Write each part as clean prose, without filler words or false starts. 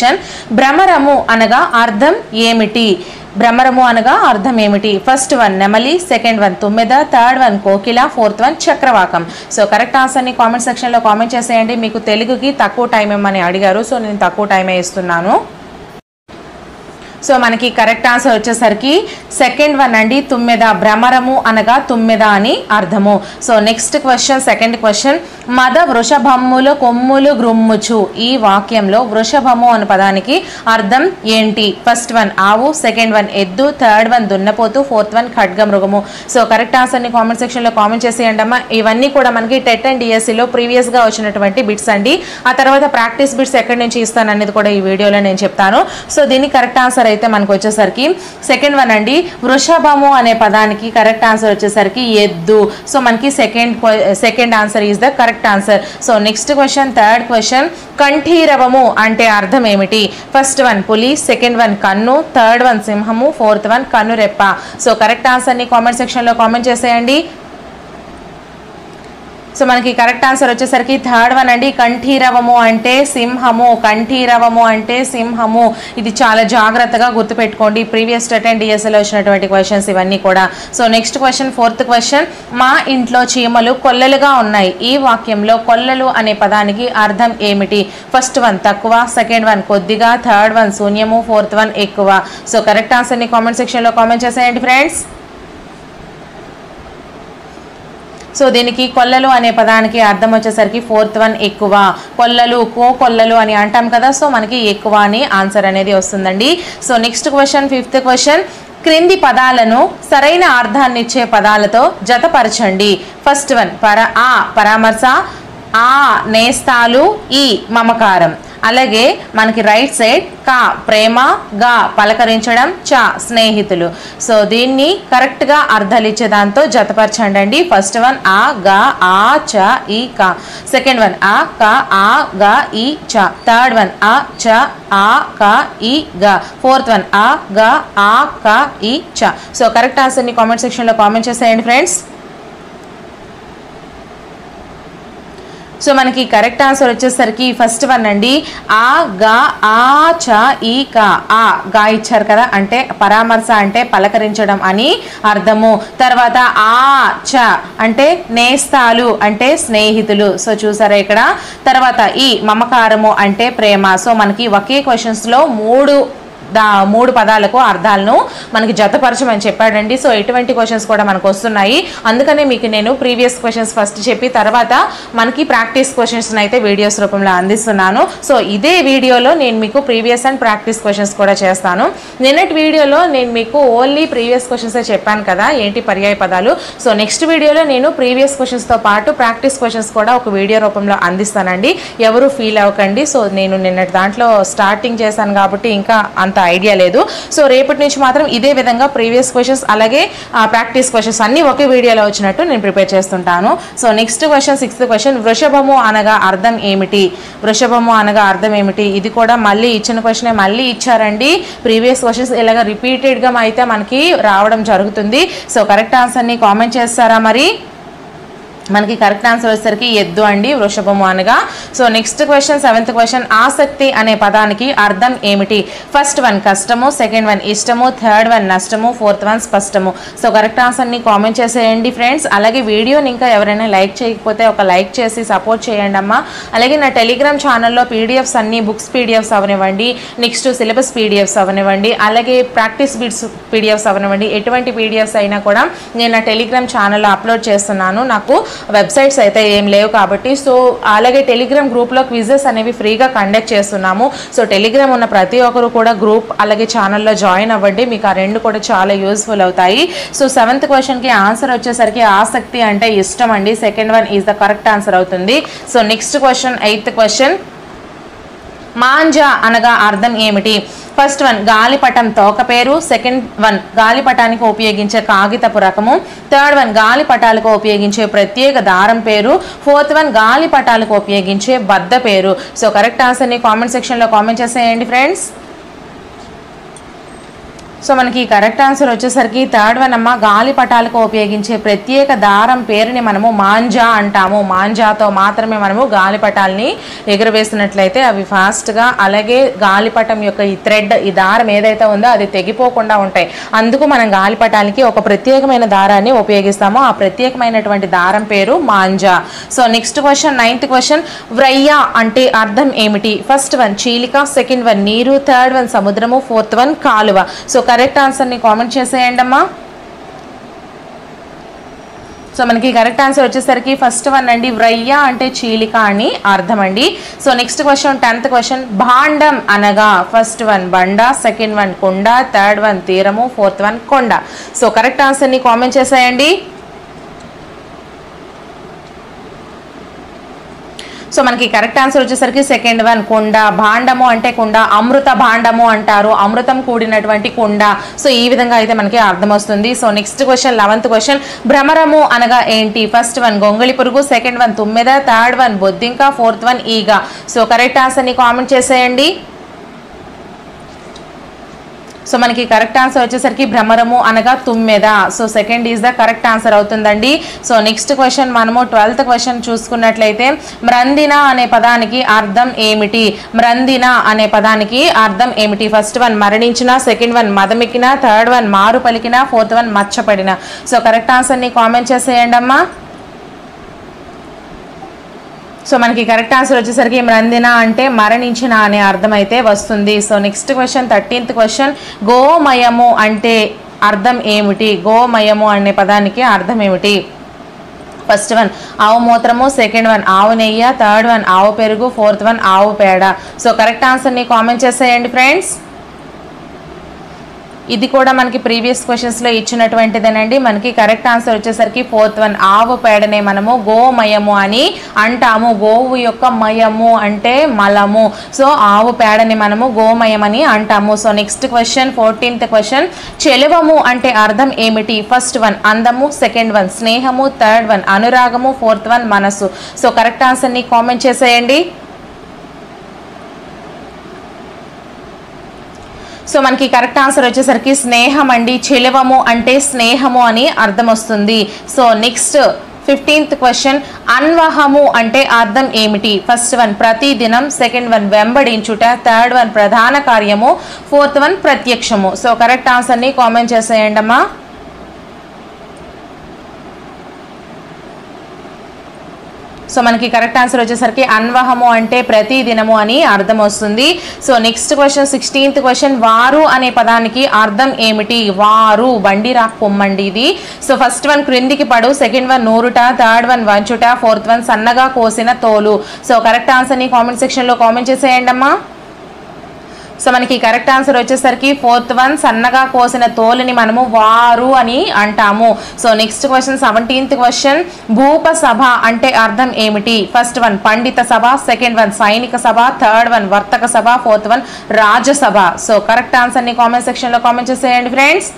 Question భ్రమరము అనగా అర్థం ఏమిటి? భ్రమరము అనగా అర్థం ఏమిటి? ఫస్ట్ వన్ నెమలి, సెకండ్ వన్ తుమ్మెద, థర్డ్ వన్ కోకిల, ఫోర్త్ వన్ చక్రవాకం. సో కరెక్ట్ ఆన్సర్ని కామెంట్ సెక్షన్లో కామెంట్ చేసేయండి. మీకు తెలుగుకి తక్కువ టైం ఏమని అడిగారు, సో నేను తక్కువ టైమే ఇస్తున్నాను. సో మనకి కరెక్ట్ ఆన్సర్ వచ్చేసరికి సెకండ్ వన్ అండి, తుమ్మెద. భ్రమరము అనగా తుమ్మెద అని అర్థము. So next question, second question మద వృషభమ్ములు కొమ్ములు గ్రుమ్ముచు. ఈ వాక్యంలో వృషభము అనే పదానికి అర్థం ఏంటి? ఫస్ట్ వన్ ఆవు, సెకండ్ వన్ ఎద్దు, థర్డ్ వన్ దున్నపోతు, ఫోర్త్ వన్ ఖడ్గమృగము. సో కరెక్ట్ ఆన్సర్ని కామెంట్ సెక్షన్లో కామెంట్ చేసేయండి అమ్మా. ఇవన్నీ కూడా మనకి టెట్ అండ్ డిఎస్సిలో ప్రీవియస్గా వచ్చినటువంటి బిట్స్ అండి. ఆ తర్వాత ప్రాక్టీస్ బిట్స్ ఎక్కడి నుంచి ఇస్తాను అనేది కూడా ఈ వీడియోలో నేను చెప్తాను. సో దీనికి కరెక్ట్ ఆన్సర్ అయితే మనకు వచ్చేసరికి సెకండ్ వన్ అండి. వృషభము అనే పదానికి కరెక్ట్ ఆన్సర్ వచ్చేసరికి ఎద్దు. సో మనకి second answer is the correct answer. So next question, third question కంఠీరవము అంటే అర్థం ఏమిటి? ఫస్ట్ వన్ పులి, సెకండ్ వన్ కన్ను, థర్డ్ వన్ సింహము, ఫోర్త్ వన్ కన్నురెప్ప. సో కరెక్ట్ ఆన్సర్ని కామెంట్ సెక్షన్లో కామెంట్ చేసేయండి. సో మనకి కరెక్ట్ ఆన్సర్ వచ్చేసరికి థర్డ్ వన్ అండి. కంఠీరవము అంటే సింహము. కంఠీరవము అంటే సింహము. ఇది చాలా జాగ్రత్తగా గుర్తుపెట్టుకోండి. ప్రీవియస్ టెట్ అండ్ డిఎస్ఎల్ వచ్చినటువంటి క్వశ్చన్స్ ఇవన్నీ కూడా. So next question, fourth question మా ఇంట్లో చీమలు కొల్లలుగా ఉన్నాయి. ఈ వాక్యంలో కొల్లలు అనే పదానికి అర్థం ఏమిటి? ఫస్ట్ వన్ తక్కువ, సెకండ్ వన్ కొద్దిగా, థర్డ్ వన్ శూన్యము, ఫోర్త్ వన్ ఎక్కువ. సో కరెక్ట్ ఆన్సర్ని కామెంట్ సెక్షన్లో కామెంట్ చేసేయండి ఫ్రెండ్స్. సో దీనికి కొల్లలు అనే పదానికి అర్థం వచ్చేసరికి ఫోర్త్ వన్ ఎక్కువ. కొల్లలు, కొల్లలు అని అంటాం కదా, సో మనకి ఎక్కువ అని ఆన్సర్ అనేది వస్తుందండి. So next question, fifth question క్రింది పదాలను సరైన అర్థాన్ని ఇచ్చే పదాలతో జతపరచండి. ఫస్ట్ వన్ పరామర్శ, ఆ నేస్తాలు, ఈ మమకారం. అలాగే మనకి రైట్ సైడ్ కా ప్రేమ, గా పలకరించడం, చ స్నేహితులు. సో దీన్ని కరెక్ట్గా అర్థాలు ఇచ్చే దాంతో జతపరచండి అండి. ఫస్ట్ వన్ ఆ, గా, ఆ, చ, ఈ, కా. సెకండ్ వన్ ఆ, క, ఆ, గా, ఈ, చ. థర్డ్ వన్ ఆ, చ, ఆ, క, ఈ, గా. ఫోర్త్ వన్ ఆ, గా, ఆ, క, ఈ, చ. సో కరెక్ట్ ఆన్సర్ని కామెంట్ సెక్షన్లో కామెంట్ చేసేయండి ఫ్రెండ్స్. సో మనకి కరెక్ట్ ఆన్సర్ వచ్చేసరికి ఫస్ట్ వన్ అండి. ఆ, గా, ఆ, చ, ఈ, కా. ఆ గా ఇచ్చారు కదా, అంటే పరామర్శ అంటే పలకరించడం అని అర్థము. తర్వాత ఆ, చ అంటే నేస్తాలు అంటే స్నేహితులు. సో చూసారా ఇక్కడ. తర్వాత ఈ మమకారము అంటే ప్రేమ. సో మనకి ఒకే క్వశ్చన్స్లో మూడు పదాలకు అర్థాలను మనకి జతపరచమని చెప్పాడండి. సో ఎటువంటి క్వశ్చన్స్ కూడా మనకు వస్తున్నాయి. అందుకనే మీకు నేను ప్రీవియస్ క్వశ్చన్స్ ఫస్ట్ చెప్పి తర్వాత మనకి ప్రాక్టీస్ క్వశ్చన్స్ అయితే వీడియోస్ రూపంలో అందిస్తున్నాను. సో ఇదే వీడియోలో నేను మీకు ప్రీవియస్ అండ్ ప్రాక్టీస్ క్వశ్చన్స్ కూడా చేస్తాను. నిన్నటి వీడియోలో నేను మీకు ఓన్లీ ప్రీవియస్ క్వశ్చన్సే చెప్పాను కదా, ఏంటి పర్యాయ పదాలు. సో నెక్స్ట్ వీడియోలో నేను ప్రీవియస్ క్వశ్చన్స్తో పాటు ప్రాక్టీస్ క్వశ్చన్స్ కూడా ఒక వీడియో రూపంలో అందిస్తానండి. ఎవరు ఫీల్ అవ్వకండి. సో నేను నిన్నటి దాంట్లో స్టార్టింగ్ చేశాను కాబట్టి ఇంకా అంత ఐడియా లేదు. సో రేపటి నుంచి మాత్రం ఇదే విధంగా ప్రీవియస్ క్వశ్చన్స్ అలాగే ప్రాక్టీస్ క్వశ్చన్స్ అన్ని ఒకే వీడియోలో వచ్చినట్టు నేను ప్రిపేర్ చేస్తుంటాను. So next question, sixth question వృషభము అనగా అర్థం ఏమిటి? వృషభము అనగా అర్థం ఏమిటి? ఇది కూడా మళ్ళీ ఇచ్చిన క్వశ్చనే మళ్ళీ ఇచ్చారండి. ప్రీవియస్ క్వశ్చన్స్ ఇలాగ రిపీటెడ్గా అయితే మనకి రావడం జరుగుతుంది. సో కరెక్ట్ ఆన్సర్ని కామెంట్ చేస్తారా మరి? మనకి కరెక్ట్ ఆన్సర్ వచ్చేసరికి ఎద్దు అండి, వృషభము అనగా. So next question, seventh question ఆసక్తి అనే పదానికి అర్థం ఏమిటి? ఫస్ట్ వన్ కష్టము, సెకండ్ వన్ ఇష్టము, థర్డ్ వన్ నష్టము, ఫోర్త్ వన్ స్పష్టము. సో కరెక్ట్ ఆన్సర్ని కామెంట్ చేసేయండి ఫ్రెండ్స్. అలాగే వీడియోని ఇంకా ఎవరైనా లైక్ చేయకపోతే ఒక లైక్ చేసి సపోర్ట్ చేయండి అమ్మా. అలాగే నా టెలిగ్రామ్ ఛానల్లో పీడిఎఫ్స్ అన్ని బుక్స్ పీడిఎఫ్స్ అవనివ్వండి, నెక్స్ట్ సిలబస్ పీడిఎఫ్స్ అవనివ్వండి, అలాగే ప్రాక్టీస్ బిట్స్ పీడిఎఫ్స్ అవనివ్వండి, ఎటువంటి పీడిఎఫ్స్ అయినా కూడా నేను నా టెలిగ్రామ్ ఛానల్లో అప్లోడ్ చేస్తున్నాను. నాకు వెబ్సైట్స్ అయితే ఏం లేవు కాబట్టి. సో అలాగే టెలిగ్రామ్ గ్రూప్లో క్విజెస్ అనేవి ఫ్రీగా కండక్ట్ చేస్తున్నాము. సో టెలిగ్రామ్ ఉన్న ప్రతి ఒక్కరు కూడా గ్రూప్ అలాగే ఛానల్లో జాయిన్ అవ్వండి. మీకు ఆ రెండు కూడా చాలా యూస్ఫుల్ అవుతాయి. సో సెవెంత్ క్వశ్చన్కి ఆన్సర్ వచ్చేసరికి ఆసక్తి అంటే ఇష్టం అండి. Second one is the correct answer అవుతుంది. So next question, eighth question మాంజ అనగా అర్థం ఏమిటి? ఫస్ట్ వన్ గాలిపటం తోక పేరు, సెకండ్ వన్ గాలిపటానికి ఉపయోగించే కాగితపు రకము, థర్డ్ వన్ గాలిపటాలకు ఉపయోగించే ప్రత్యేక దారం పేరు, ఫోర్త్ వన్ గాలిపటాలకు ఉపయోగించే బద్ద పేరు. సో కరెక్ట్ ఆన్సర్ని కామెంట్ సెక్షన్లో కామెంట్ చేసేయండి ఫ్రెండ్స్. సో మనకి కరెక్ట్ ఆన్సర్ వచ్చేసరికి థర్డ్ వన్ అమ్మ. గాలిపటాలకు ఉపయోగించే ప్రత్యేక దారం పేరుని మనము మాంజా అంటాము. మాంజాతో మాత్రమే మనము గాలిపటాలని ఎగురవేసినట్లయితే అవి ఫాస్ట్గా, అలాగే గాలిపటం యొక్క ఈ థ్రెడ్, ఈ దారం ఏదైతే ఉందో అది తెగిపోకుండా ఉంటాయి. అందుకు మనం గాలిపటాలకి ఒక ప్రత్యేకమైన దారాన్ని ఉపయోగిస్తాము. ఆ ప్రత్యేకమైనటువంటి దారం పేరు మాంజా. So next question, 9th question. వ్రయ్య అంటే అర్థం ఏమిటి? ఫస్ట్ వన్ చీలిక, సెకండ్ వన్ నీరు, థర్డ్ వన్ సముద్రము, ఫోర్త్ వన్ కాలువ. సో కరెక్ట్ ఆన్సర్ని కామెంట్ చేసేయండి అమ్మా. సో మనకి కరెక్ట్ ఆన్సర్ వచ్చేసరికి ఫస్ట్ వన్ అండి, వ్రయ్య అంటే చీలిక అని అర్థం అండి. So next question, 10th question. భాండం అనగా ఫస్ట్ వన్ బండ, సెకండ్ వన్ కుండ, థర్డ్ వన్ తీరము, ఫోర్త్ వన్ కొండ. సో కరెక్ట్ ఆన్సర్ని కామెంట్ చేసేయండి. సో మనకి కరెక్ట్ ఆన్సర్ వచ్చేసరికి సెకండ్ వన్ కుండ. భాండము అంటే కుండ, అమృత భాండము అంటారు, అమృతం కూడినటువంటి కుండ. సో ఈ విధంగా అయితే మనకి అర్థం వస్తుంది. So next question, 11th question. భ్రమరము అనగా ఏంటి? ఫస్ట్ వన్ గొంగళి పురుగు, సెకండ్ వన్ తుమ్మెద, థర్డ్ వన్ బొద్దింక, ఫోర్త్ వన్ ఈగ. సో కరెక్ట్ ఆన్సర్ని కామెంట్ చేసేయండి. సో మనకి కరెక్ట్ ఆన్సర్ వచ్చేసరికి భ్రమరము అనగా తుమ్మెద. So second is the correct answer అవుతుందండి. సో నెక్స్ట్ క్వశ్చన్ మనము 12th క్వశ్చన్ చూసుకున్నట్లయితే మ్రందిన అనే పదానికి అర్థం ఏమిటి? మ్రందిన అనే పదానికి అర్థం ఏమిటి? ఫస్ట్ వన్ మరణించిన, సెకండ్ వన్ మదమెక్కిన, థర్డ్ వన్ మారు పలికిన, ఫోర్త్ వన్ మచ్చపడిన. సో కరెక్ట్ ఆన్సర్ని కామెంట్ చేసేయండి అమ్మా. సో మనకి కరెక్ట్ ఆన్సర్ వచ్చేసరికి మ్రందిన అంటే మరణించిన అనే అర్థం అయితే వస్తుంది. So next question, 13th question. గోమయము అంటే అర్థం ఏమిటి? గోమయము అనే పదానికి అర్థం ఏమిటి? ఫస్ట్ వన్ ఆవు మూత్రము, సెకండ్ వన్ ఆవు నెయ్యి, థర్డ్ వన్ ఆవు పెరుగు, ఫోర్త్ వన్ ఆవు పేడ. సో కరెక్ట్ ఆన్సర్ని కామెంట్ చేసేయండి ఫ్రెండ్స్. ఇది కూడా మనకి ప్రీవియస్ క్వశ్చన్స్లో ఇచ్చినటువంటిదేనండి. మనకి కరెక్ట్ ఆన్సర్ వచ్చేసరికి ఫోర్త్ వన్ ఆవు పేడనే మనము గోమయము అని అంటాము. గోవు యొక్క మయము అంటే మలము. సో ఆవు పేడని మనము గోమయం అని అంటాము. So next question, 14th question. చెలువము అంటే అర్థం ఏమిటి? ఫస్ట్ వన్ అందము, సెకండ్ వన్ స్నేహము, థర్డ్ వన్ అనురాగము, ఫోర్త్ వన్ మనసు. సో కరెక్ట్ ఆన్సర్ని కామెంట్ చేసేయండి. సో మనకి కరెక్ట్ ఆన్సర్ వచ్చేసరికి స్నేహం అండి. చెలువము అంటే స్నేహము అని అర్థం వస్తుంది. So next 15th question. అన్వహము అంటే అర్థం ఏమిటి? ఫస్ట్ వన్ ప్రతిదినం, సెకండ్ వన్ వెంబడించుట, థర్డ్ వన్ ప్రధాన కార్యము, ఫోర్త్ వన్ ప్రత్యక్షము. సో కరెక్ట్ ఆన్సర్ని కామెంట్ చేసేయండి అమ్మా. సో మనకి కరెక్ట్ ఆన్సర్ వచ్చేసరికి అన్వహము అంటే ప్రతి దినము అని అర్థం వస్తుంది. So next question, 16th question. వారు అనే పదానికి అర్థం ఏమిటి? వారు బండి రాక్ పొమ్మండి ఇది. సో ఫస్ట్ వన్ క్రిందికి పడు, సెకండ్ వన్ నూరుట, థర్డ్ వన్ వంచుట, ఫోర్త్ వన్ సన్నగా కోసిన తోలు. సో కరెక్ట్ ఆన్సర్ని కామెంట్ సెక్షన్లో కామెంట్ చేసేయండి అమ్మా. సో మనకి కరెక్ట్ ఆన్సర్ వచ్చేసరికి ఫోర్త్ వన్ సన్నగా కోసిన తోలుని మనము వారు అని అంటాము. So next question, 17th question. భూప సభ అంటే అర్థం ఏమిటి? ఫస్ట్ వన్ పండిత సభ, సెకండ్ వన్ సైనిక సభ, థర్డ్ వన్ వర్తక సభ, ఫోర్త్ వన్ రాజసభ. సో కరెక్ట్ ఆన్సర్ని కామెంట్ సెక్షన్లో కామెంట్ చేసేయండి ఫ్రెండ్స్.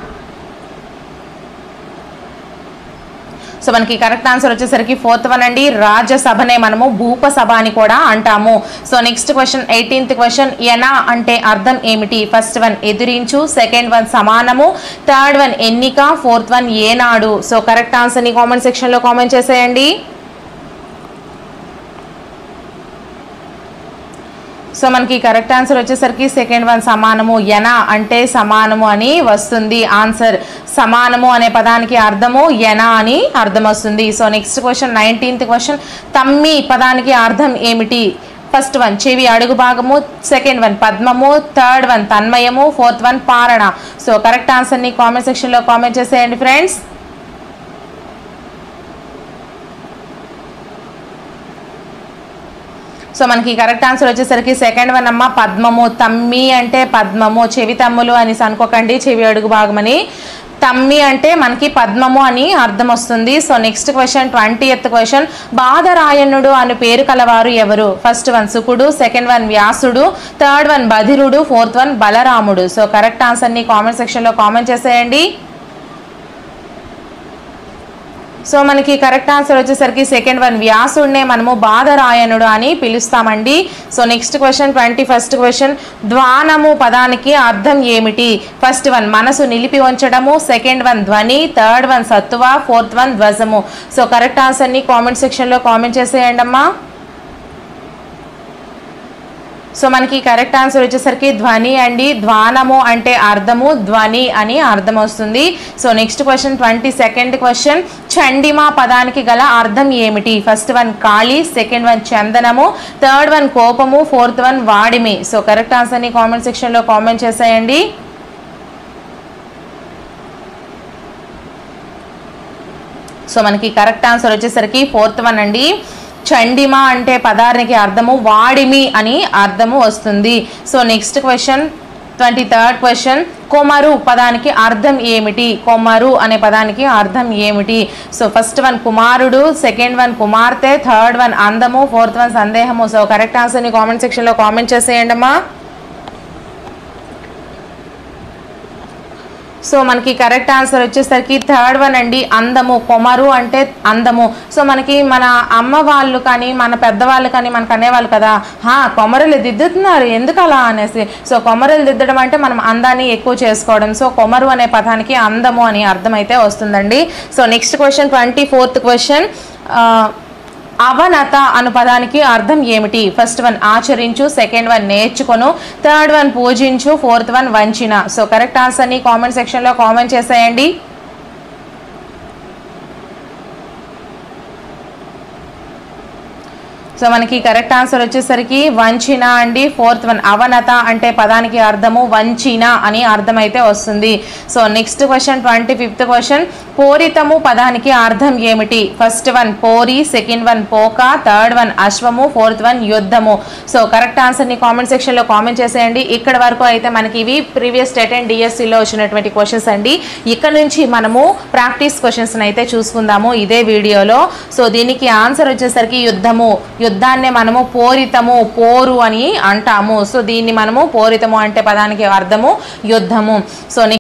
సో మనకి కరెక్ట్ ఆన్సర్ వచ్చేసరికి ఫోర్త్ వన్ అండి, రాజ్యసభనే మనము భూపసభ అని కూడా అంటాము. So next question, 18th question. ఎన అంటే అర్థం ఏమిటి? ఫస్ట్ వన్ ఎదిరించు, సెకండ్ వన్ సమానము, థర్డ్ వన్ ఎన్నిక, ఫోర్త్ వన్ ఏనాడు. సో కరెక్ట్ ఆన్సర్ని కామెంట్ సెక్షన్లో కామెంట్ చేసేయండి. సో మనకి కరెక్ట్ ఆన్సర్ వచ్చేసరికి సెకండ్ వన్ సమానము. ఎన అంటే సమానము అని వస్తుంది ఆన్సర్. సమానము అనే పదానికి అర్థము ఎన అని అర్థం వస్తుంది. So next question, 19th question. తమ్మి పదానికి అర్థం ఏమిటి? ఫస్ట్ వన్ చెవి అడుగు భాగము, సెకండ్ వన్ పద్మము, థర్డ్ వన్ తన్మయము, ఫోర్త్ వన్ పారణ. సో కరెక్ట్ ఆన్సర్ని కామెంట్ సెక్షన్లో కామెంట్ చేసేయండి ఫ్రెండ్స్. సో మనకి కరెక్ట్ ఆన్సర్ వచ్చేసరికి సెకండ్ వన్ అమ్మ పద్మము. తమ్మి అంటే పద్మము, చెవి తమ్ములు అని అనుకోకండి, చెవి అడుగు భాగమని. తమ్మి అంటే మనకి పద్మము అని అర్థం వస్తుంది. So next question, 20th question. బాదరాయణుడు అని పేరు కలవారు ఎవరు? ఫస్ట్ వన్ శుకుడు, సెకండ్ వన్ వ్యాసుడు, థర్డ్ వన్ బధిరుడు, ఫోర్త్ వన్ బలరాముడు. సో కరెక్ట్ ఆన్సర్ని కామెంట్ సెక్షన్లో కామెంట్ చేసేయండి. సో మనకి కరెక్ట్ ఆన్సర్ వచ్చేసరికి సెకండ్ వన్, వ్యాసుడినే మనము బాధరాయణుడు అని పిలుస్తామండి. So next question 21st question, ధ్వానము పదానికి అర్థం ఏమిటి? ఫస్ట్ వన్ మనసు నిలిపి ఉంచడము, సెకండ్ వన్ ధ్వని, థర్డ్ వన్ సత్తువ, ఫోర్త్ వన్ ధ్వజము. సో కరెక్ట్ ఆన్సర్ని కామెంట్ సెక్షన్లో కామెంట్ చేసేయండి అమ్మా. సో మనకి కరెక్ట్ ఆన్సర్ వచ్చేసరికి ధ్వని అండి. ధ్వానము అంటే అర్థము, ధ్వని అని అర్థం వస్తుంది. So next question 22nd question, చండిమా పదానికి గల అర్థం ఏమిటి? First one Kali, second one చందనము, థర్డ్ వన్ కోపము, ఫోర్త్ వన్ వాడిమి. సో కరెక్ట్ ఆన్సర్ని కామెంట్ సెక్షన్లో కామెంట్ చేసేయండి. సో మనకి కరెక్ట్ ఆన్సర్ వచ్చేసరికి ఫోర్త్ వన్ అండి. చండిమ అంటే పదానికి అర్థము వాడిమి అని అర్థము వస్తుంది. So next question 23rd question, కొమరు పదానికి అర్థం ఏమిటి? కొమరు అనే పదానికి అర్థం ఏమిటి? సో ఫస్ట్ వన్ కుమారుడు, సెకండ్ వన్ కుమార్తె, థర్డ్ వన్ అందము, ఫోర్త్ వన్ సందేహము. సో కరెక్ట్ ఆన్సర్ని కామెంట్ సెక్షన్లో కామెంట్ చేసేయండి అమ్మా. సో మనకి కరెక్ట్ ఆన్సర్ వచ్చేసరికి థర్డ్ వన్ అండి, అందము. కొమరు అంటే అందము. సో మనకి మన అమ్మ వాళ్ళు కానీ మన పెద్దవాళ్ళు కానీ మనకు అనేవాళ్ళు కదా, కొమరలు దిద్దుతున్నారు ఎందుకు అలా అనేసి. సో కొమరలు దిద్దడం అంటే మనం అందాన్ని ఎక్కువ చేసుకోవడం. సో కొమరు అనే పదానికి అందము అని అర్థం అయితే వస్తుందండి. So next question 24th question, అవనత అను పదానికి అర్థం ఏమిటి? ఫస్ట్ వన్ ఆచరించు, సెకండ్ వన్ నేర్చుకొను, థర్డ్ వన్ పూజించు, ఫోర్త్ వన్ వంచిన. సో కరెక్ట్ ఆన్సర్ని కామెంట్ సెక్షన్లో కామెంట్ చేసేయండి. సో మనకి కరెక్ట్ ఆన్సర్ వచ్చేసరికి వంచిన అండి. ఫోర్త్ వన్ అవనత అంటే పదానికి అర్థము వంచిన అని అర్థం అయితే వస్తుంది. So next question 25th question, పోరితము పదానికి అర్థం ఏమిటి? ఫస్ట్ వన్ పోరి, సెకండ్ వన్ పోక, థర్డ్ వన్ అశ్వము, ఫోర్త్ వన్ యుద్ధము. సో కరెక్ట్ ఆన్సర్ని కామెంట్ సెక్షన్లో కామెంట్ చేసేయండి. ఇక్కడ వరకు అయితే మనకి ఇవి ప్రీవియస్ టెట్ అండ్ డిఎస్సిలో వచ్చినటువంటి క్వశ్చన్స్ అండి. ఇక్కడ నుంచి మనము ప్రాక్టీస్ క్వశ్చన్స్ అయితే చూసుకుందాము ఇదే వీడియోలో. సో దీనికి ఆన్సర్ వచ్చేసరికి యుద్ధము. యుద్ధాన్ని మనము పోరితము, పోరు అని అంటాము. సో దీన్ని మనము పోరితము అంటే పదానికి అర్థము యుద్ధము. సో